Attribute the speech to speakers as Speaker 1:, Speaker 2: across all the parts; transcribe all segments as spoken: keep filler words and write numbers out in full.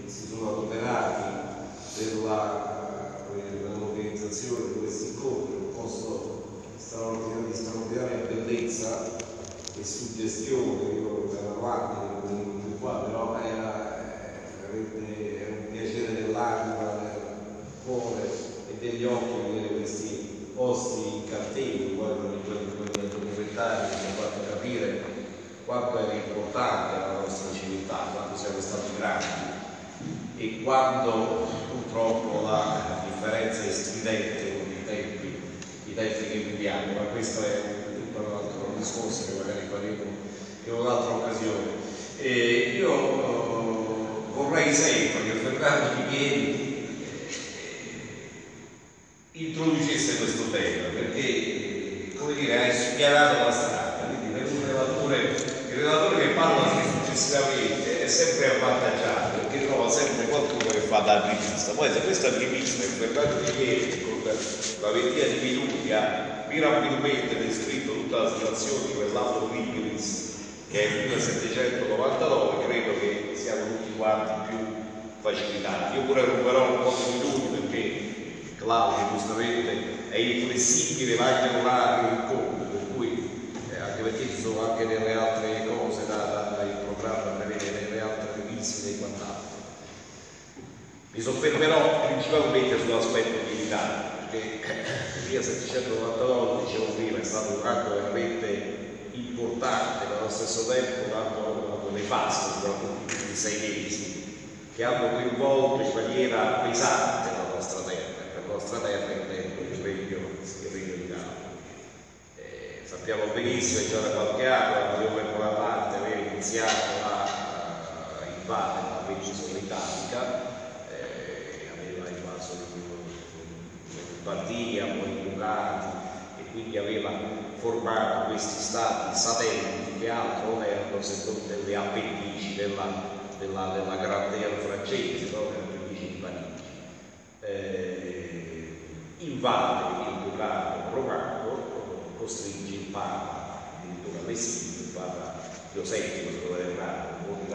Speaker 1: si sono adoperati dell'organizzazione di questi incontri, un posto straordinario, di straordinaria bellezza e suggestione. Io ero avanti nel momento qua, però era veramente era un piacere dell'anima, del cuore e degli occhi vedere questi posti in cartelli, poi con i documentari che hanno fatto capire quanto era importante la nostra civiltà, quanto siamo stati grandi e quando purtroppo la differenza è stridente con i tempi, i tempi che viviamo, ma questo è tutto un altro discorso che magari faremo in un'altra occasione. E io uh, vorrei sempre che Fernando Di Pieri introducesse questo tema, perché, come dire, hai spianato la strada, quindi per un relatore, il relatore che parla successivamente è sempre avvantaggiato, perché trova sempre qualcuno che fa da apripista. Poi se questa apripista è Fernando Di Pieri, con la ventina di minuti ha mirabilmente descritto tutta la situazione di quell'auto Wiggins che è il millesettecentonovantanove, credo che siamo tutti quanti più facilitati. Io pure ruberò un po' di minuti perché Claudio giustamente è inflessibile, va anche l'orario in conto, per cui eh, anche perché ci sono anche delle altre cose da, da, da il programma prevede delle altre visite e quant'altro. Mi soffermerò principalmente sull'aspetto militare, perché il millesettecentonovantanove, dicevo prima, è stato un anno veramente importante, ma allo stesso tempo un anno nefasto, soprattutto i sei mesi, che hanno coinvolto in maniera pesante la nostra terra. La nostra terra intendo il regno, il regno di Napoli. Eh, sappiamo benissimo che già da qualche anno Napoleone Bonaparte aveva iniziato a, a invadere la penisola italica, eh, aveva invaso Lombardia, poi i Ducati, e quindi aveva formato questi stati satelliti che altro non erano se non delle appendici della, della, della grandezza francese, no? Le appendici di Parigi. Eh, invade il Ducato romano, costringe il Papa, addirittura l'esilio, il Papa Pio settimo, se lo errato,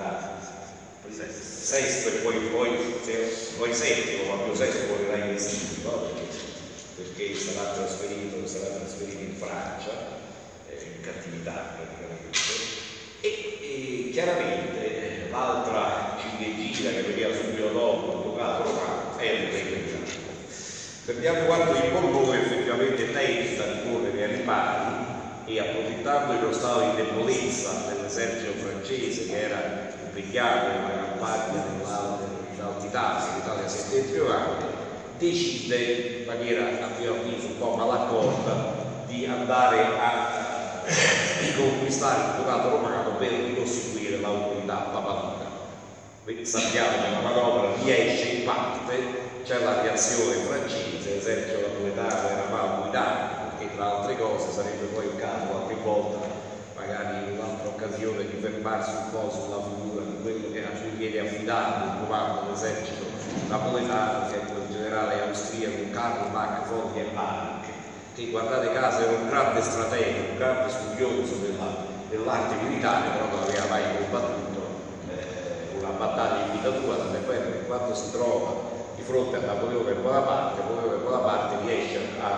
Speaker 1: Sesto e poi, poi, poi settimo, ma Pio settimo morirà in esilio, no? perché, perché sarà trasferito, sarà trasferito in Francia, eh, in cattività praticamente, e, e chiaramente l'altra ciliegina che veniva subito dopo il Ducato romano è il regno di Napoli. Vediamo quanto il Borbone effettivamente tenta di correre ai ripari e, approfittando dello stato di debolezza dell'esercito francese che era impegnato nella campagna dell'Alta Italia, l'Italia settentrionale, decide in maniera a mio avviso un po' malaccorda di andare a riconquistare il Ducato romano per ricostituire l'autorità papalina. Sappiamo che la manovra riesce in parte, c'è la reazione francese, l'esercito napoletano era mal guidato, perché tra altre cose sarebbe poi il caso qualche volta, magari in un'altra occasione, di fermarsi un po' sulla figura di quello che a cui viene affidato il comando dell'esercito napoletano, che è quel generale austriaco Karl Mack von Gebhardt, che guardate caso era un grande stratega, un grande studioso dell'arte militare, però non aveva mai combattuto eh, una battaglia in vita sua, tant'è vero che quando si trova di fronte a Napoleone Bonaparte, Napoleone Bonaparte riesce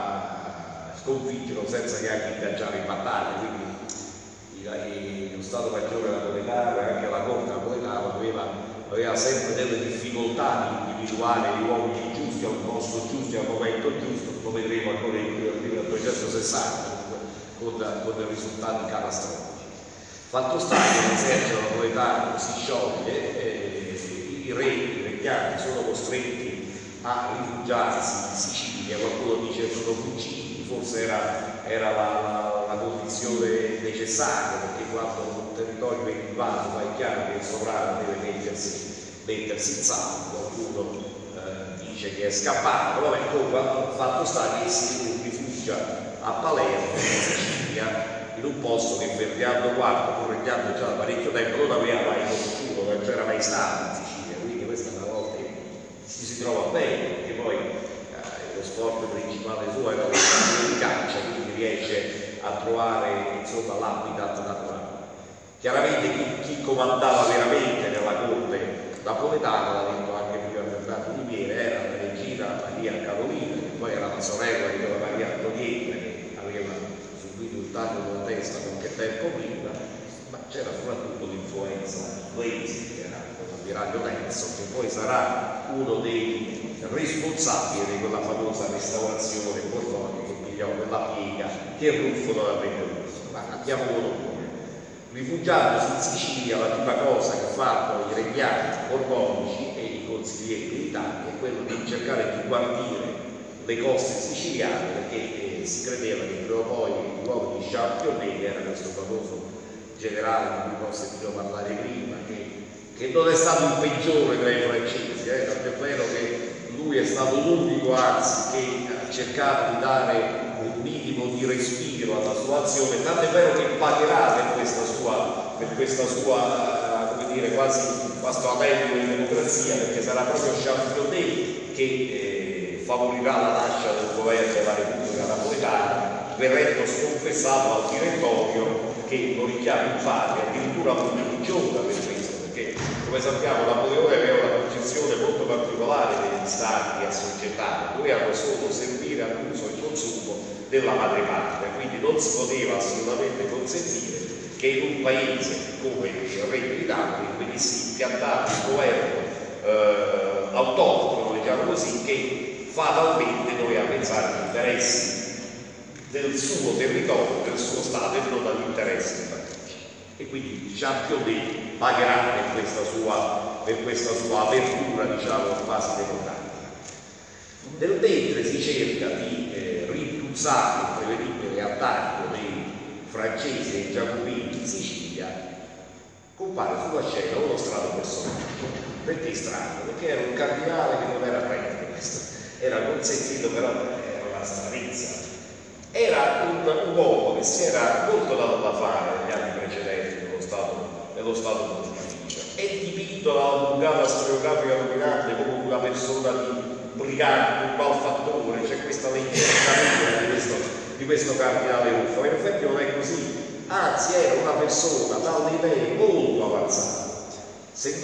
Speaker 1: a sconfiggerlo senza neanche ingaggiare in battaglia, quindi lo Stato Maggiore napoletano e anche la corte napoletana aveva, aveva sempre delle difficoltà di individuare gli uomini giusti al posto giusto e al momento giusto, lo vedremo ancora nel millenovecentosessanta con, con risultati catastrofici. Fatto sta che l'esercito napoletano si scioglie e i re, i regnanti sono costretti a rifugiarsi in Sicilia, qualcuno dice sono fuggiti, forse era, era la, la, la condizione necessaria, perché quando un territorio è invaso è chiaro che il sovrano deve mettersi, mettersi in salvo, qualcuno eh, dice che è scappato, vabbè, comunque fatto sta che si rifugia a Palermo, in Sicilia, in un posto che Ferdinando quarto, pur regnando già da parecchio tempo, non aveva mai conosciuto, non c'era mai stato in Sicilia, quindi questa è una volta che ci si trova bene, perché poi eh, lo sport principale suo era il calcio, quindi riesce a trovare insomma l'habitat naturale. Chiaramente chi, chi comandava veramente nella corte
Speaker 2: napoletana, l'ha detto anche prima Fernando Di Miele, era la regina Maria Carolina, che poi era la sorella di quella Maria Antonietta che aveva subito il taglio della testa qualche tempo prima, ma c'era soprattutto l'influenza Lacy, che era l'ammiraglio Nelson, che poi sarà uno dei responsabili di quella famosa restaurazione borbonica che pigliò quella piega che Ruffo non avrebbe visto. Ma andiamo con noi. Rifugiandosi in Sicilia, la prima cosa che fanno i regnanti borbonici e i consiglieri militari è quello di cercare di guardire le coste siciliane, perché eh, si credeva che prima o poi l'uomo di Championnet, che era questo famoso generale di cui ho sentito parlare prima, che, che non è stato il peggiore tra i francesi, eh, tanto è vero che lui è stato l'unico, anzi, che ha cercato di dare un minimo di respiro alla sua azione, tanto è vero che pagherà per questa sua, per questa sua come dire, quasi questo anello di democrazia, perché sarà proprio Championnet che eh, favorirà la nascita del governo della Repubblica Napoletana, verrendo sconfessato al direttorio che lo richiama in patria, addirittura prigiona per questo, perché come sappiamo Napoleone aveva una concezione molto particolare degli stati assoggettati, dovevano solo servire all'uso e consumo della madrepatria, quindi non si poteva assolutamente consentire che in un paese come il Regno di Napoli venisse impiantato un governo eh, autonomo, diciamo così, che fatalmente doveva pensare agli interessi del suo territorio, del suo Stato e non agli interessi di Parigi. E quindi Championnet pagherà per questa sua, per questa sua apertura, diciamo, quasi democratica. Nel mentre si cerca di eh, rintuzzare il prevedibile attacco dei francesi e giacobini in Sicilia, compare sulla scena uno strano personaggio. Perché strano? Perché era un cardinale che non era prete, questo era consentito, però era una stranezza. Era un, un uomo che si era molto dato da fare negli anni precedenti nello Stato, nello Stato Pontificio. È dipinto dalla vulgata storiografica dominante come una persona di brigante, un malfattore, c'è questa leggenda di questo, di questo cardinale Ruffo, ma in effetti non è così, anzi era una persona dalle idee molto avanzate. Se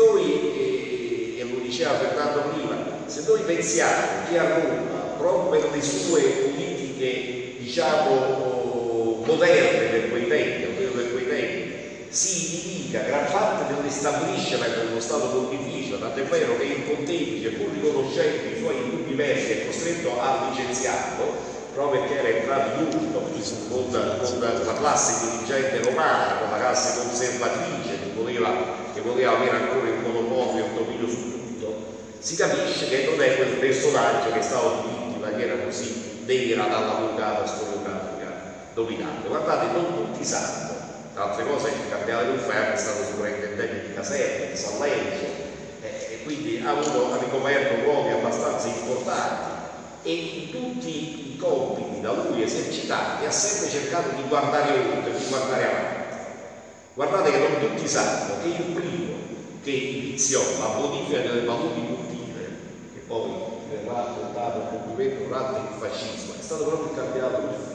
Speaker 2: noi, e, e lo diceva Fernando prima, se noi pensiamo che a Roma, proprio per le sue politiche diciamo moderne per quei tempi, o per quei tempi, si indica gran parte dell'establishment dello Stato Pontificio, tanto è vero che il pontefice, pur riconoscendo i suoi indubbi meriti, è costretto a licenziarlo proprio perché era entrato in urto con, con la classe dirigente romana, con la classe conservatrice che voleva, che voleva avere ancora il monopolio e il dominio su tutto. Si capisce che non è quel personaggio che è stato dipinto in maniera così vera dalla vulgata storiografica dominante. Guardate, non tutti sanno, tra altre cose il cardinale Ruffo è stato sovrintendente di caserme, di San Lenzo, eh, e quindi ha, avuto, ha ricoperto ruoli abbastanza importanti e in tutti i compiti da lui esercitati ha sempre cercato di guardare oltre, di guardare avanti. Guardate che non tutti sanno che il primo che iniziò la bonifica delle paludi cultive, che poi verrà affrontato il compimento durante il fascismo, è stato proprio il cardinale Ruffo.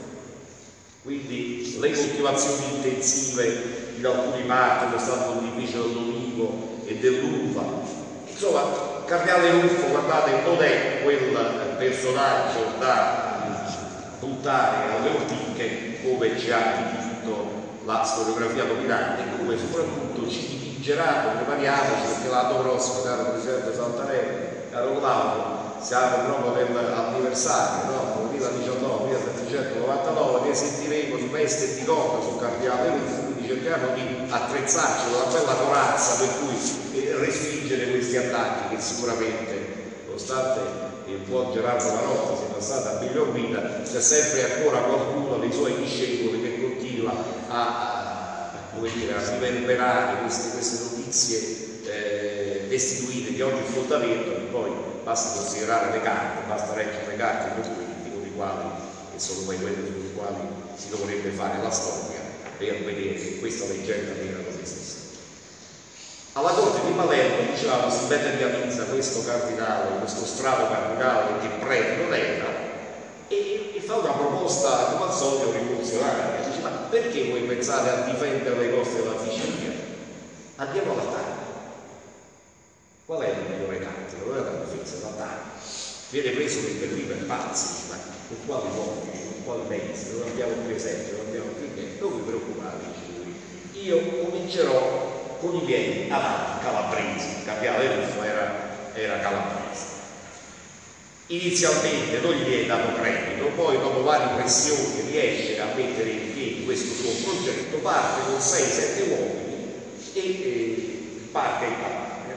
Speaker 2: Quindi le coltivazioni intensive in alcuni parti dello Stato Pontificio dell'olivo e dell'uva, insomma il cardinale Ruffo, guardate, non è quel personaggio da buttare alle ortiche come ci ha dipinto la storiografia dominante, come soprattutto ci dipingerà, prepariamoci, perché l'anno prossimo, caro Presidente Santarelli, caro Claudio, siamo proprio nell'anniversario, no? duemiladiciannove, millesettecentonovantanove, ne sentiremo di peste e di coda sul cardinale Ruffo, quindi cerchiamo di attrezzarci con una bella corazza per cui eh, respingere questi attacchi che sicuramente, nonostante il buon Gerardo Marotta sia passato a miglior vita, c'è sempre ancora qualcuno dei suoi discepoli che continua a, a, come dire, a riverberare queste, queste notizie eh, destituite di ogni fondamento, che poi basta considerare le carte, basta leggere le carte e i documenti con i quali, che sono poi quelli con i quali si dovrebbe fare la storia per vedere che questa leggenda era non esiste. Alla corte di Palermo, dicevamo, si materializza questo cardinale, questo strato cardinale che prete non era, e, e fa una proposta come al solito rivoluzionaria. Dice: ma perché voi pensate a difendere le coste della Sicilia? Andiamo all'attacco. Qual è il migliore cattedra? Qual è la difesa? L'attacco. Viene preso per lì per pazzi, ma con quali uomini, con quali mezzi? Non abbiamo più esempio, non abbiamo più niente. Non vi preoccupate, dice lui. Io comincerò con i miei amanti calabresi. Il capitano Ruffo era, era calabrese. Inizialmente non gli è dato credito, poi dopo varie pressioni riesce a mettere in piedi questo suo progetto, parte con sei sette uomini e eh, parte in Calabria.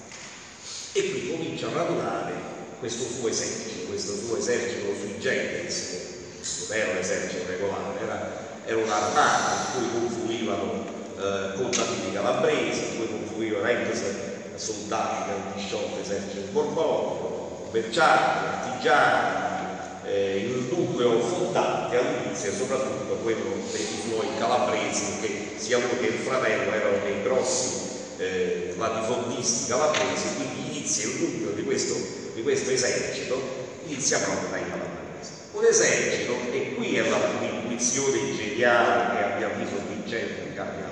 Speaker 2: E qui comincia a radunare questo suo esercito, questo suo esercito sui generis, non era un esercito regolare, era, era un'armata in cui confluivano eh, contadini calabresi, in cui confluivano ex soldati del disciolto esercito borbonico, commercianti, artigiani, eh, il nucleo fondante all'inizio, soprattutto quello dei suoi calabresi, che sia lui che il fratello erano dei grossi eh, latifondisti calabresi, quindi inizia il nucleo di questo, di questo esercito, inizia proprio dai calabresi. Un esercito, e qui è la intuizione geniale che abbiamo visto vincente in Cardinale,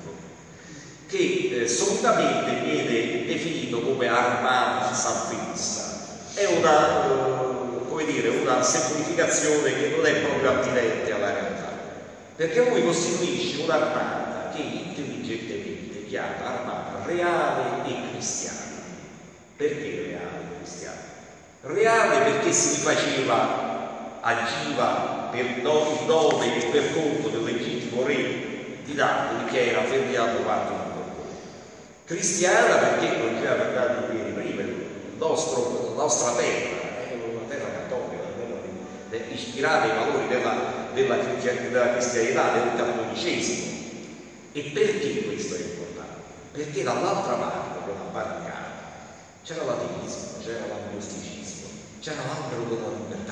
Speaker 2: che eh, solitamente viene definito come armata salvezza. È una, eh, come dire, una semplificazione che non è proprio attinente alla realtà, perché lui costituisce un'armata che intelligentemente chiama armata reale e cristiana. Perché reale e cristiana? Reale perché si rifaceva, agiva per il nome e per conto del legittimo re di Napoli, che era Ferdinando quarto di Borbone. Cristiana perché non c'era Ferdinando di prima, il nostro, la nostra terra è una terra cattolica, una terra ispirata ai valori della, della, della cristianità, del cattolicesimo. E perché questo è importante? Perché dall'altra parte della barricata c'era l'ateismo, c'era l'agnosticismo, c'era l'albero della libertà.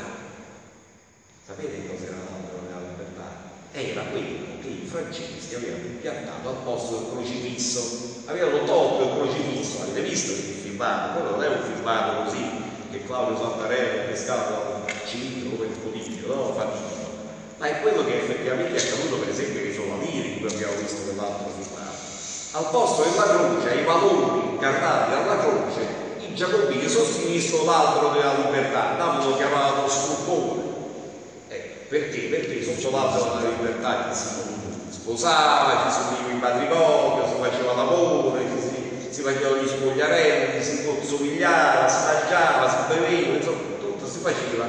Speaker 2: Sapete cos'era l'albero della libertà? Era quello che i francesi avevano impiantato al posto del crocifisso, avevano tolto il crocifisso. Avete visto il filmato? Quello non è un filmato così che Claudio Santarelli ha pescato al cilindro come il coniglio, no? Fatino, ma è quello che effettivamente è accaduto per esempio nei Somalini, come abbiamo visto nell'altro filmato. Al posto della croce, ai valori incarnati dalla croce, i giacobini sostituiscono l'albero della libertà. Davide lo chiamavano struppone. Eh, perché? Perché sotto l'albero della libertà ci si sposava, ci si univa in matrimonio, si faceva l'amore, si, si facevano gli spogliarelli, si consomigliava, si mangiava, si beveva, insomma, tutto si faceva.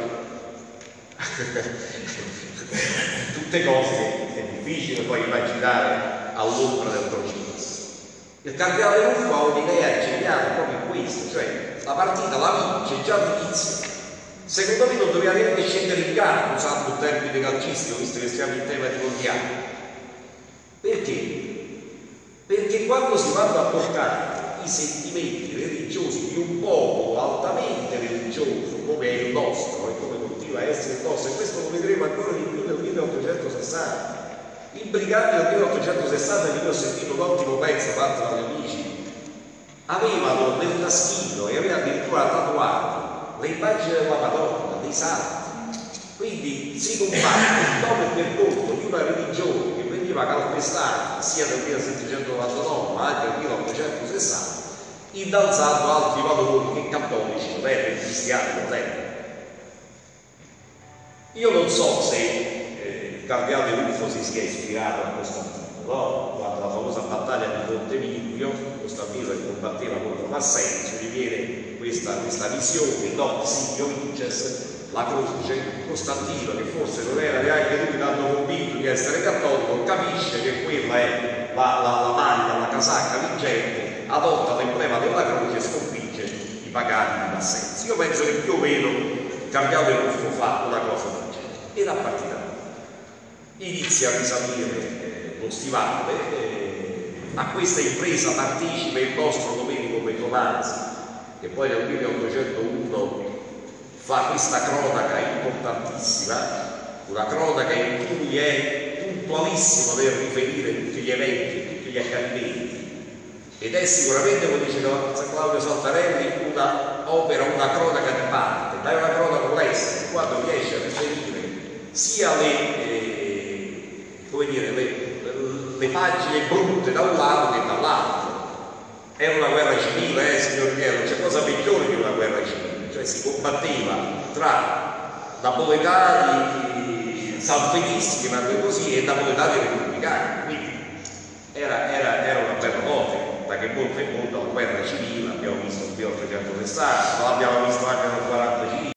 Speaker 2: Tutte cose che è difficile poi immaginare all'ombra del crocifisso. Il cardinale Ruffo ha un'idea geniale proprio in questo, cioè la partita la vince già all'inizio. Secondo me non doveva neanche scendere in campo, usando un termine calcistico, visto che siamo in tema di mondiali. Perché? Perché quando si vanno a portare i sentimenti religiosi di un popolo altamente religioso come è il nostro e come continua a essere il nostro, e questo lo vedremo ancora di più nel milleottocentosessanta. Il brigante del milleottocentosessanta, di cui ho sentito un ottimo pezzo fatto dagli amici, avevano nel taschino e avevano addirittura tatuato le immagini della Madonna, dei santi. Quindi si compare il nome per conto di una religione che veniva calpestata sia nel millesettecentonovantanove ma anche nel milleottocentosessanta, innalzando altri valori che cattolici non erano, cristiani non erano. Io non so se il cardinale Ruffo si sia ispirato a Costantino, no? Quando la famosa battaglia di Ponte Milvio, Costantino che combatteva contro Massenio, gli viene questa, questa visione, no, Silvio Vinces, la croce. Costantino, che forse non era neanche lui tanto convinto di essere cattolico, capisce che quella è la, la, la maglia, la casacca vincente, adotta l'emblema della croce e sconfigge i pagani di Massenio. Io penso che più o meno il cardinale Ruffo fa una cosa del genere. E la partita inizia a risalire eh, lo stivale, eh, a questa impresa partecipa il nostro Domenico Beccolazzi, che poi nel milleottocentouno fa questa cronaca importantissima, una cronaca in cui è puntualissimo nel riferire tutti gli eventi, tutti gli accadimenti, ed è sicuramente, come dice Claudio Santarelli, una opera, una cronaca di parte, ma è una cronaca complessa, quando riesce a riferire sia le eh, come dire, le, le pagine brutte da un lato che dall'altro. Era una guerra civile, eh, signor Piero, c'è cosa peggiore di una guerra civile, cioè si combatteva tra napoletani salvinisti, chiamate così, e napoletani repubblicani, quindi era, era, era una bella notte, da che molto è molto la guerra civile, abbiamo visto qui oltre cento testati, ma l'abbiamo visto anche nel quarantacinque.